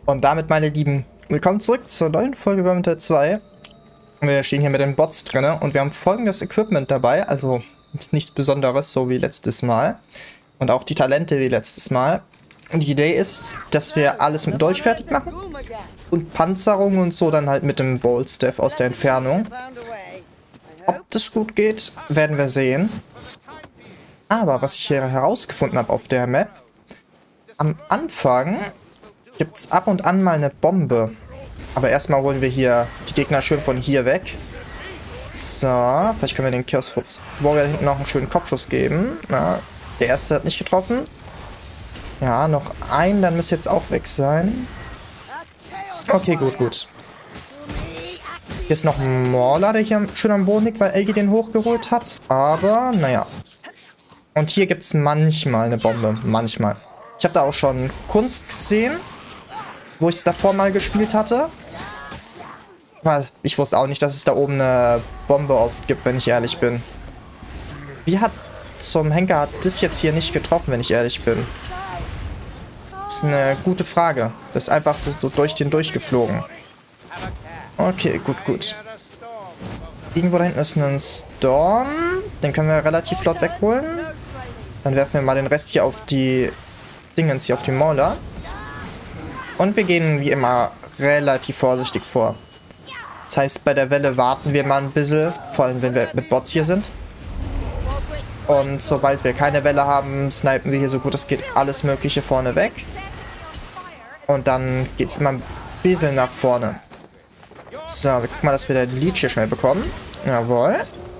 Und damit, meine Lieben, willkommen zurück zur neuen Folge Vermintide 2. Wir stehen hier mit den Bots drin und wir haben folgendes Equipment dabei, also nichts Besonderes, so wie letztes Mal. Und auch die Talente wie letztes Mal. Und die Idee ist, dass wir alles mit Dolch fertig machen und Panzerung und so dann halt mit dem Bolt Staff aus der Entfernung. Ob das gut geht, werden wir sehen. Aber was ich hier herausgefunden habe auf der Map, am Anfang gibt es ab und an mal eine Bombe. Aber erstmal holen wir hier die Gegner schön von hier weg. So, vielleicht können wir den Chaos Warrior hinten noch einen schönen Kopfschuss geben. Na, der erste hat nicht getroffen. Ja, noch einen, dann müsste jetzt auch weg sein. Okay, gut, gut. Hier ist noch ein Mauler, der hier schön am Boden liegt, weil Elgi den hochgeholt hat. Aber, naja. Und hier gibt es manchmal eine Bombe. Manchmal. Ich habe da auch schon Kunst gesehen, wo ich es davor mal gespielt hatte. Weil ich wusste auch nicht, dass es da oben eine Bombe oft gibt, wenn ich ehrlich bin. Wie hat zum Henker hat das jetzt hier nicht getroffen, wenn ich ehrlich bin? Das ist eine gute Frage. Das ist einfach so durch den durchgeflogen. Okay, gut, gut. Irgendwo da hinten ist ein Storm. Den können wir relativ flott wegholen. Dann werfen wir mal den Rest hier auf die Dingens hier auf die Mauler. Und wir gehen wie immer relativ vorsichtig vor. Das heißt, bei der Welle warten wir mal ein bisschen, vor allem wenn wir mit Bots hier sind. Und sobald wir keine Welle haben, snipen wir hier so gut es geht alles Mögliche vorne weg. Und dann geht es immer ein bisschen nach vorne. So, wir gucken mal, dass wir den Leech hier schnell bekommen. Jawohl.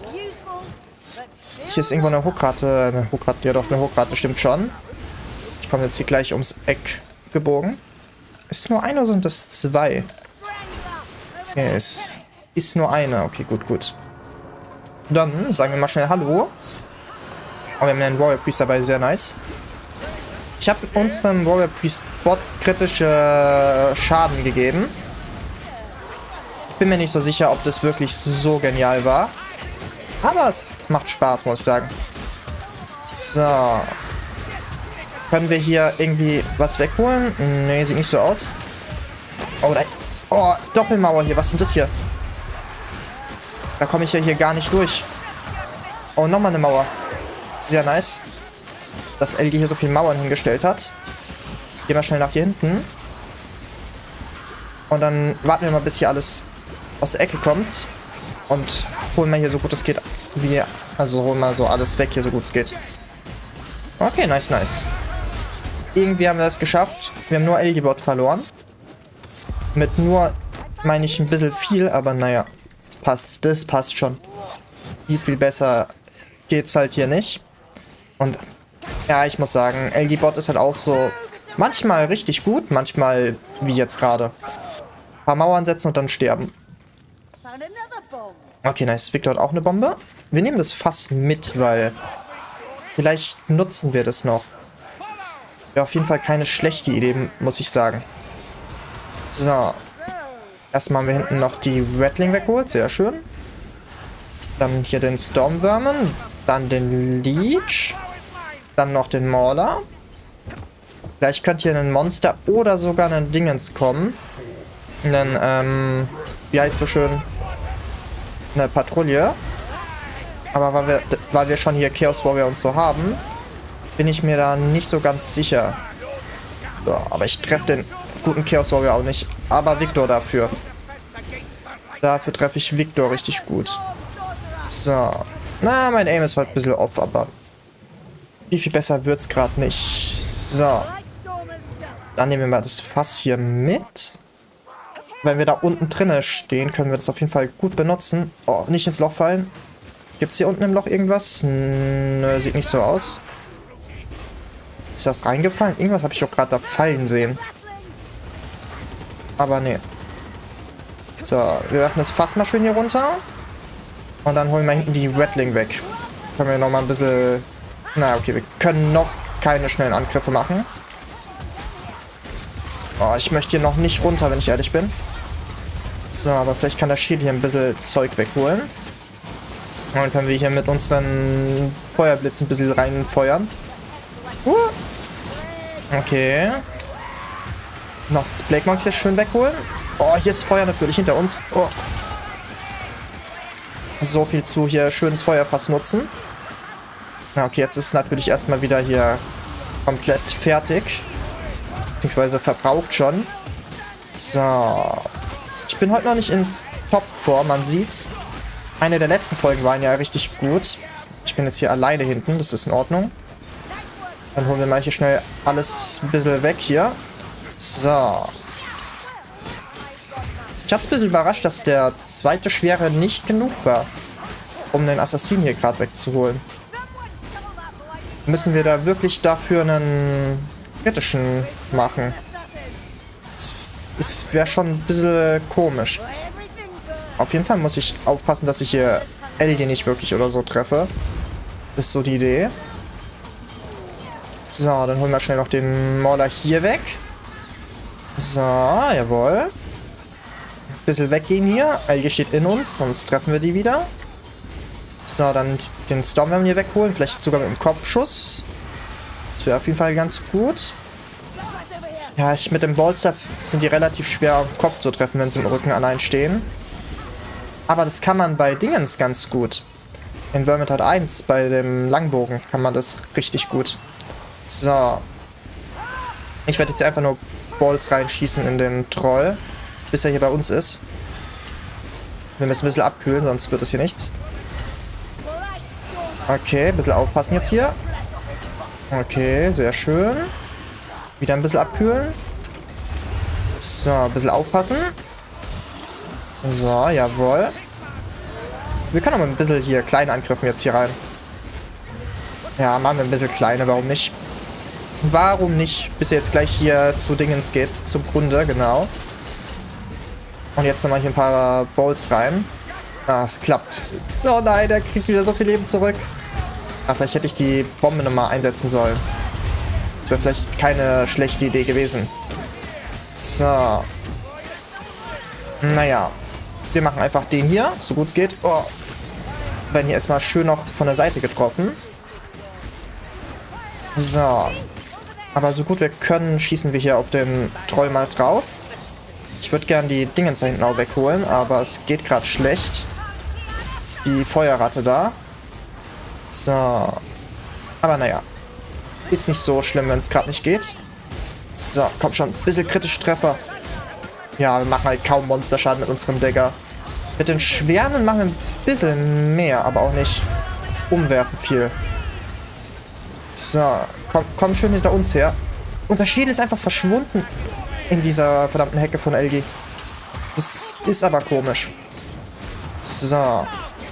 Hier ist irgendwo eine Hookrate. Eine Hookrate, ja doch, eine Hookrate stimmt schon. Ich komme jetzt hier gleich ums Eck gebogen. Ist es nur eine oder sind das zwei? Okay, es ist nur eine. Okay, gut, gut. Dann sagen wir mal schnell Hallo. Oh, wir haben einen Warrior Priest dabei, sehr nice. Ich habe unserem Warrior Priest Bot kritische Schaden gegeben. Ich bin mir nicht so sicher, ob das wirklich so genial war. Aber es macht Spaß, muss ich sagen. So. Können wir hier irgendwie was wegholen? Nee, sieht nicht so aus. Oh, da. Oh, Doppelmauer hier. Was sind das hier? Da komme ich ja hier gar nicht durch. Oh, nochmal eine Mauer. Sehr nice. Dass Elgi hier so viele Mauern hingestellt hat. Gehen wir schnell nach hier hinten. Und dann warten wir mal, bis hier alles aus der Ecke kommt. Und holen wir hier so gut es geht. Also holen wir so alles weg hier, so gut es geht. Okay, nice, nice. Irgendwie haben wir es geschafft. Wir haben nur Elgi-Bot verloren. Mit nur, meine ich, ein bisschen viel, aber naja. Das passt schon. Viel besser geht's halt hier nicht. Und ja, ich muss sagen, Elgi-Bot ist halt auch so manchmal richtig gut, manchmal wie jetzt gerade. Ein paar Mauern setzen und dann sterben. Okay, nice. Victor hat auch eine Bombe. Wir nehmen das Fass mit, weil vielleicht nutzen wir das noch. Ja, auf jeden Fall keine schlechte Idee, muss ich sagen. So. Erstmal haben wir hinten noch die Rattling weggeholt. Sehr schön. Dann hier den Stormvermin. Dann den Leech. Dann noch den Mauler. Vielleicht könnte hier ein Monster oder sogar ein Dingens kommen. Wie heißt so schön? Eine Patrouille. Aber weil wir schon hier Chaos Warrior und so haben, bin ich mir da nicht so ganz sicher. So, aber ich treffe den guten Chaos Warrior auch nicht. Aber Victor dafür. Dafür treffe ich Victor richtig gut. So. Na, mein Aim ist halt ein bisschen off, aber viel besser wird es gerade nicht. So. Dann nehmen wir mal das Fass hier mit. Wenn wir da unten drinnen stehen, können wir das auf jeden Fall gut benutzen. Oh, nicht ins Loch fallen. Gibt es hier unten im Loch irgendwas? Nö, sieht nicht so aus. Ist das reingefallen? Irgendwas habe ich auch gerade da fallen sehen. Aber nee. So, wir werfen das Fass mal schön hier runter. Und dann holen wir hinten die Rattling weg. Können wir nochmal ein bisschen... Na, okay, wir können noch keine schnellen Angriffe machen. Oh, ich möchte hier noch nicht runter, wenn ich ehrlich bin. So, aber vielleicht kann der Schild hier ein bisschen Zeug wegholen. Und dann können wir hier mit unseren Feuerblitzen ein bisschen reinfeuern. Okay. Noch Plague Monks hier schön wegholen. Oh, hier ist Feuer natürlich hinter uns. Oh. So viel zu hier schönes Feuerfass nutzen. Na, okay, jetzt ist es natürlich erstmal wieder hier komplett fertig. Beziehungsweise verbraucht schon. So. Ich bin heute noch nicht in Topform, man sieht's. Eine der letzten Folgen waren ja richtig gut. Ich bin jetzt hier alleine hinten, das ist in Ordnung. Dann holen wir mal hier schnell alles ein bisschen weg hier. So. Ich hatte es ein bisschen überrascht, dass der zweite Schwere nicht genug war, um den Assassinen hier gerade wegzuholen. Müssen wir da wirklich dafür einen kritischen machen? Das wäre schon ein bisschen komisch. Auf jeden Fall muss ich aufpassen, dass ich hier Ellie nicht wirklich oder so treffe. Ist so die Idee. So, dann holen wir schnell noch den Mauler hier weg. So, jawohl. Bisschen weggehen hier. Ellie steht in uns, sonst treffen wir die wieder. So, dann den Storm werden wir hier wegholen. Vielleicht sogar mit dem Kopfschuss. Das wäre auf jeden Fall ganz gut. Ja, mit dem Bolster sind die relativ schwer am Kopf zu treffen, wenn sie im Rücken allein stehen. Aber das kann man bei Dingens ganz gut. In Vermintide 1, bei dem Langbogen, kann man das richtig gut. So. Ich werde jetzt hier einfach nur Bolts reinschießen in den Troll, bis er hier bei uns ist. Wir müssen ein bisschen abkühlen, sonst wird es hier nichts. Okay, ein bisschen aufpassen jetzt hier. Okay, sehr schön. Wieder ein bisschen abkühlen. So, ein bisschen aufpassen. So, jawohl. Wir können aber ein bisschen hier kleine Angriffen jetzt hier rein. Ja, machen wir ein bisschen kleine, warum nicht? Warum nicht? Bis er jetzt gleich hier zu Dingens geht, zum Grunde, genau. Und jetzt nochmal hier ein paar Bolts rein. Ah, es klappt. Oh nein, der kriegt wieder so viel Leben zurück. Ah, vielleicht hätte ich die Bombe nochmal einsetzen sollen. Das wäre vielleicht keine schlechte Idee gewesen. So. Naja. Wir machen einfach den hier, so gut es geht. Oh. Werden hier erstmal schön noch von der Seite getroffen. So. Aber so gut wir können, schießen wir hier auf den Troll mal drauf. Ich würde gerne die Dingens da hinten auch wegholen, aber es geht gerade schlecht. Die Feuerratte da. So. Aber naja. Ist nicht so schlimm, wenn es gerade nicht geht. So, komm schon. Ein bisschen kritische Treffer. Ja, wir machen halt kaum Monsterschaden mit unserem Dagger. Mit den Schweren machen wir ein bisschen mehr, aber auch nicht umwerfen viel. So, komm schön hinter uns her. Und der Schädel ist einfach verschwunden in dieser verdammten Hecke von Elgi. Das ist aber komisch. So.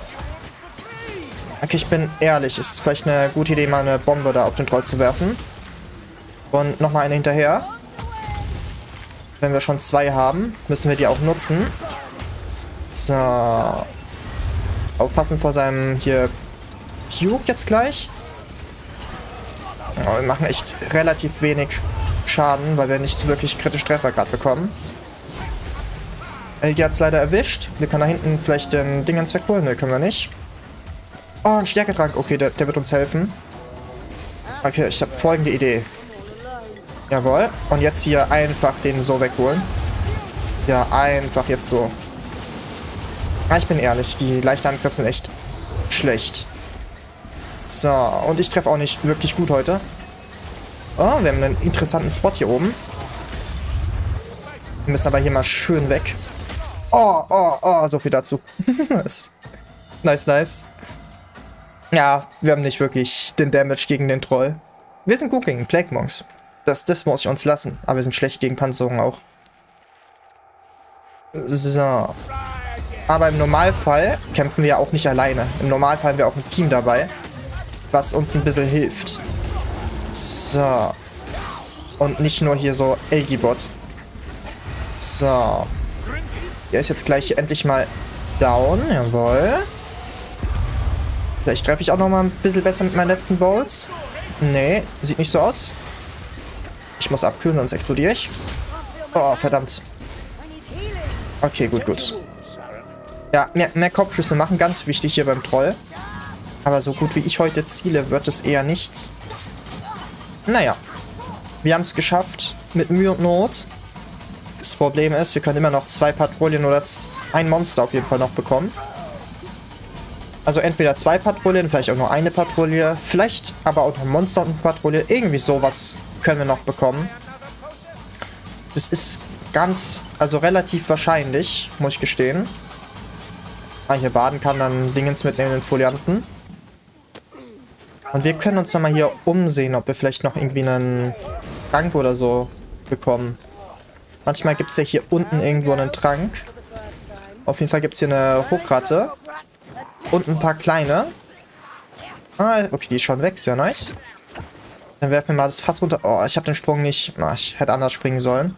Okay, ich bin ehrlich. Ist vielleicht eine gute Idee, mal eine Bombe da auf den Troll zu werfen. Und nochmal eine hinterher. Wenn wir schon zwei haben, müssen wir die auch nutzen. So. Aufpassen vor seinem hier Puke jetzt gleich. Oh, wir machen echt relativ wenig Schaden, weil wir nicht wirklich kritische Treffer gerade bekommen. Elgi hat es leider erwischt. Wir können da hinten vielleicht den Dingens wegholen. Ne, können wir nicht. Oh, ein Stärketrank. Okay, der wird uns helfen. Okay, ich habe folgende Idee. Jawohl. Und jetzt hier einfach den so wegholen. Ja, einfach jetzt so. Ah, ich bin ehrlich, die leichten Angriffe sind echt schlecht. So, und ich treffe auch nicht wirklich gut heute. Oh, wir haben einen interessanten Spot hier oben. Wir müssen aber hier mal schön weg. Oh, so viel dazu. Nice, nice. Ja, wir haben nicht wirklich den Damage gegen den Troll. Wir sind gut gegen Plague Monks. Das muss ich uns lassen. Aber wir sind schlecht gegen Panzerung auch. So. Aber im Normalfall kämpfen wir ja auch nicht alleine. Im Normalfall haben wir auch ein Team dabei, was uns ein bisschen hilft. So. Und nicht nur hier so Elgi-Bot. So. Der ist jetzt gleich endlich mal down. Jawohl. Vielleicht treffe ich auch noch mal ein bisschen besser mit meinen letzten Bolts. Nee, sieht nicht so aus. Ich muss abkühlen, sonst explodiere ich. Oh, verdammt. Okay, gut. Ja, mehr Kopfschüsse machen, ganz wichtig hier beim Troll. Aber so gut wie ich heute ziele, wird es eher nichts. Naja. Wir haben es geschafft. Mit Mühe und Not. Das Problem ist, wir können immer noch 2 Patrouillen oder ein Monster auf jeden Fall noch bekommen. Also entweder 2 Patrouillen, vielleicht auch nur eine Patrouille, vielleicht aber auch noch ein Monster und eine Patrouille. Irgendwie sowas können wir noch bekommen. Das ist also relativ wahrscheinlich, muss ich gestehen. Hier baden kann, dann Dingens mitnehmen, den Folianten. Und wir können uns nochmal hier umsehen, ob wir vielleicht noch irgendwie einen Trank oder so bekommen. Manchmal gibt es ja hier unten irgendwo einen Trank. Auf jeden Fall gibt es hier eine Hokratte. Und ein paar kleine. Okay, die ist schon weg, sehr nice. Dann werfen wir mal das Fass runter. Oh, ich habe den Sprung nicht. Ich hätte anders springen sollen.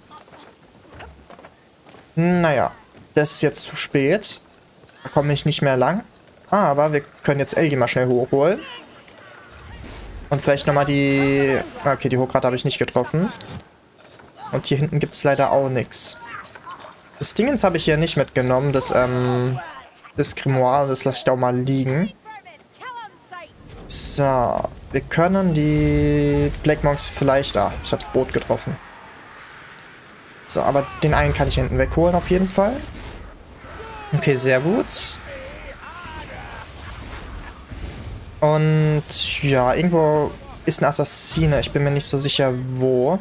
Naja, das ist jetzt zu spät. Da komme ich nicht mehr lang. Aber wir können jetzt Elgi mal schnell hochholen. Und vielleicht nochmal die... Okay, die Hokratte habe ich nicht getroffen. Und hier hinten gibt es leider auch nichts. Das Dingens habe ich hier nicht mitgenommen. Das Grimoire, das lasse ich da auch mal liegen. So, wir können die Black Monks vielleicht... ich habe das Boot getroffen. So, aber den einen kann ich hinten wegholen auf jeden Fall. Okay, sehr gut. Und ja, irgendwo ist ein Assassine. Ich bin mir nicht so sicher, wo.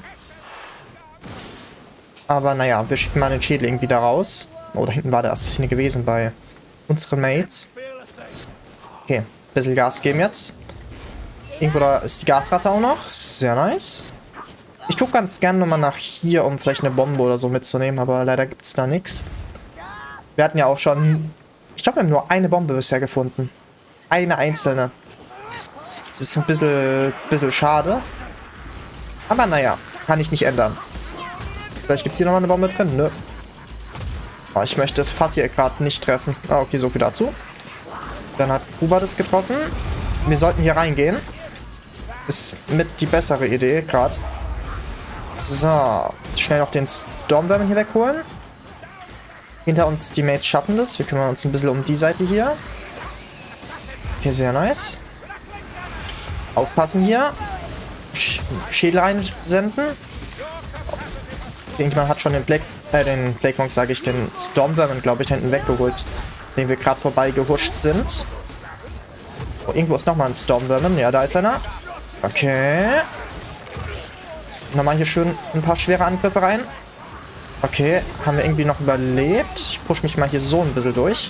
Aber naja, wir schicken mal den Schädling wieder raus. Oh, da hinten war der Assassine gewesen bei unseren Mates. Okay, ein bisschen Gas geben jetzt. Irgendwo da ist die Gasratte auch noch. Sehr nice. Ich gucke ganz gerne nochmal nach hier, um vielleicht eine Bombe oder so mitzunehmen, aber leider gibt es da nichts. Wir hatten ja auch schon... Ich glaube, wir haben nur eine Bombe bisher gefunden. Eine einzelne. Das ist ein bisschen schade. Aber naja, kann ich nicht ändern. Vielleicht gibt es hier nochmal eine Bombe drin. Nö. Oh, ich möchte das Fass hier gerade nicht treffen. Okay, so viel dazu. Dann hat Kuba das getroffen. Wir sollten hier reingehen. Ist mit die bessere Idee gerade. So. Schnell noch den Stormvermin hier wegholen. Hinter uns die Mates schaffen das. Wir kümmern uns ein bisschen um die Seite hier. Okay, sehr nice. Aufpassen hier. Schädel reinsenden. Irgendjemand hat schon den Black Monk, sage ich, den Stormvermin, glaube ich, hinten weggeholt. Den wir gerade vorbei gehuscht sind. Oh, irgendwo ist nochmal ein Stormvermin. Ja, da ist einer. Okay. Jetzt nochmal hier schön ein paar schwere Angriffe rein. Okay, haben wir irgendwie noch überlebt. Ich push mich mal hier so ein bisschen durch.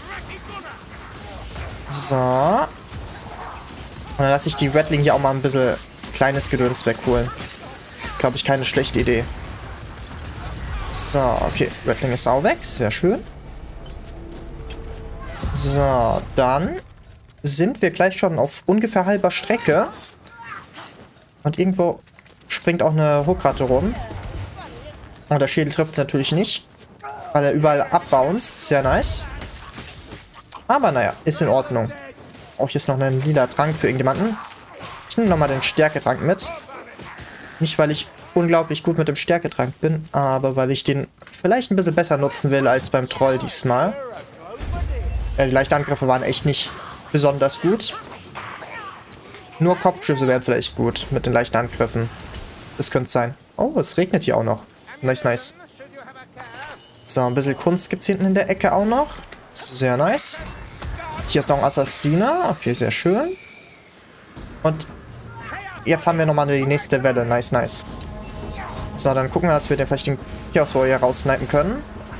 So. Und dann lasse ich die Rattling hier auch mal ein bisschen kleines Gedöns wegholen. Das ist, glaube ich, keine schlechte Idee. So, okay. Rattling ist auch weg. Sehr schön. So, dann sind wir gleich schon auf ungefähr halber Strecke. Und irgendwo springt auch eine Hokratte rum. Und der Schädel trifft es natürlich nicht. Weil er überall abbounced. Sehr nice. Aber naja, ist in Ordnung. Auch hier ist noch ein lila Trank für irgendjemanden. Ich nehme nochmal den Stärketrank mit. Nicht, weil ich unglaublich gut mit dem Stärketrank bin, aber weil ich den vielleicht ein bisschen besser nutzen will als beim Troll diesmal. Die Leichtangriffe waren echt nicht besonders gut. Nur Kopfschüsse wären vielleicht gut mit den leichten Angriffen. Das könnte es sein. Oh, es regnet hier auch noch. Nice, nice. So, ein bisschen Kunst gibt es hinten in der Ecke auch noch. Sehr nice. Hier ist noch ein Assassiner. Okay, sehr schön. Und jetzt haben wir nochmal die nächste Welle. Nice, nice. So, dann gucken wir, dass wir den vielleicht den Chaos Warrior raussnipen können.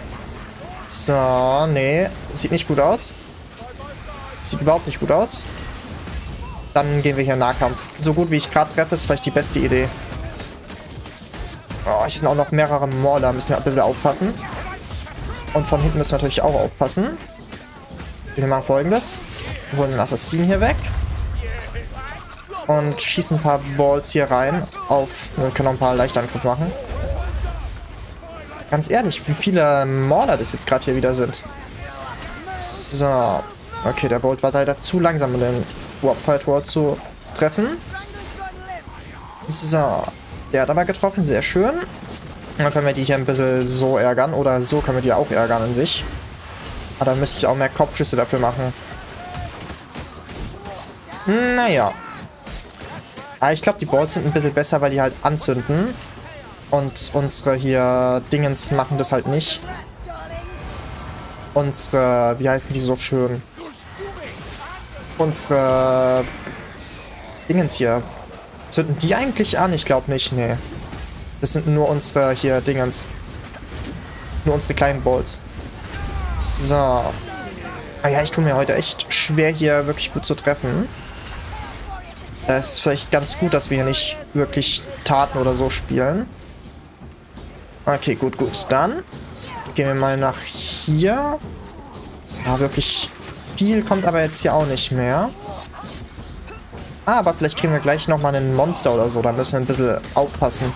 So, nee. Sieht nicht gut aus. Sieht überhaupt nicht gut aus. Dann gehen wir hier in Nahkampf. So gut wie ich gerade treffe, ist vielleicht die beste Idee. Oh, hier sind auch noch mehrere Mauler. Müssen wir ein bisschen aufpassen. Und von hinten müssen wir natürlich auch aufpassen. Wir machen Folgendes. Wir holen den Assassinen hier weg. Und schießen ein paar Balls hier rein. Wir können auch ein paar leichte Angriffe machen. Ganz ehrlich, wie viele Mauler das jetzt gerade hier wieder sind. So. Okay, der Bolt war leider zu langsam, um den Fire Troll zu treffen. So. Der hat aber getroffen, sehr schön. Dann können wir die hier ein bisschen so ärgern. Oder so können wir die auch ärgern an sich. Aber dann müsste ich auch mehr Kopfschüsse dafür machen. Naja. Aber ich glaube, die Balls sind ein bisschen besser, weil die halt anzünden. Und unsere hier Dingens machen das halt nicht. Unsere, wie heißen die so schön? Unsere Dingens hier. Zünden die eigentlich an? Ich glaube nicht, nee. Das sind nur unsere hier Dingens. Nur unsere kleinen Balls. So. Ah ja, ich tue mir heute echt schwer, hier wirklich gut zu treffen. Das ist vielleicht ganz gut, dass wir hier nicht wirklich Taten oder so spielen. Okay, gut, gut. Dann gehen wir mal nach hier. Ja, wirklich viel kommt aber jetzt hier auch nicht mehr. Ah, aber vielleicht kriegen wir gleich nochmal einen Monster oder so. Da müssen wir ein bisschen aufpassen.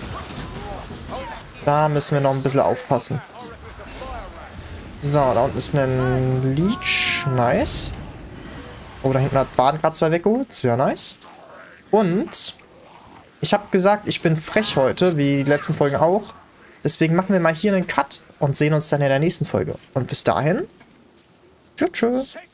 Da müssen wir noch ein bisschen aufpassen. So, da unten ist ein Leech. Nice. Oh, da hinten hat Baden gerade 2 weggeholt. Sehr nice. Und ich habe gesagt, ich bin frech heute, wie die letzten Folgen auch. Deswegen machen wir mal hier einen Cut und sehen uns dann in der nächsten Folge. Und bis dahin. Tschüss. Tschüss.